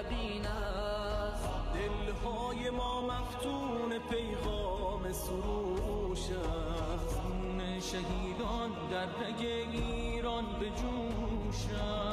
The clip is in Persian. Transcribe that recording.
طلبین است. دلهای ما مفتون پیغام سروش است. خون شهیدان در رگ ایران به جوش است.